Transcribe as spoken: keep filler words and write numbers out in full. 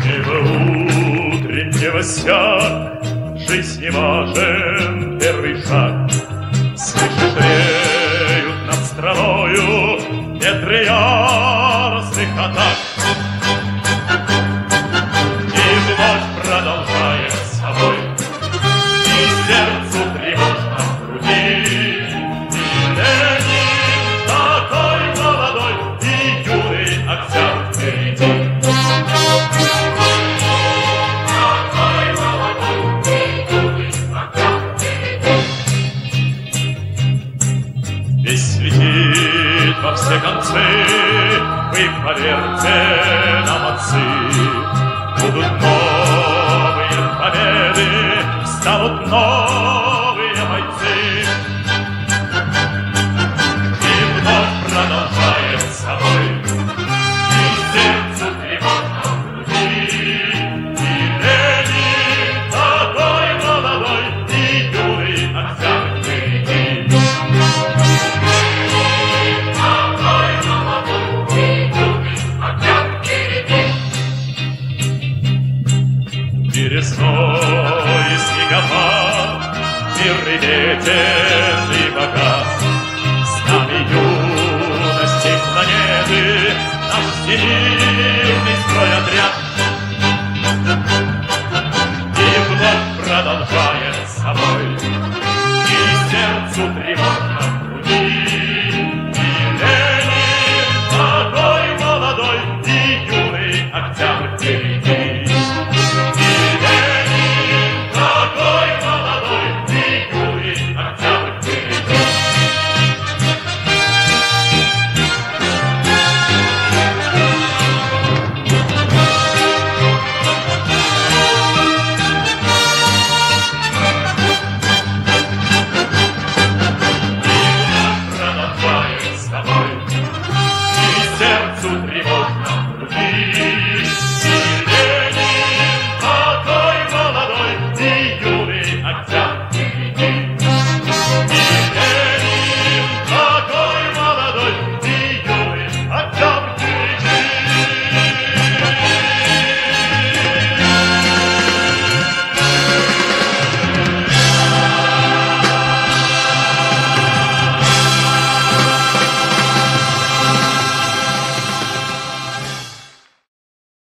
Небо утреннего сяк, жизни важен первый шаг. Слышишь, реют над страною ветры яростных атак. И вновь продолжаем с собой, и сердцу тревожно в груди. И Ленин такой молодой, и юный октябрь впереди. Весь летит во все концы, вы поверьте нам, отцы. Будут новые победы, станут новые бойцы. И вновь продолжаем с собой, и сердцу тревожно в груди. И Ленин такой молодой, и юный октябрь впереди. И весной и снегопад, мирный ветер и богат, с нами юности планеты наш стиль.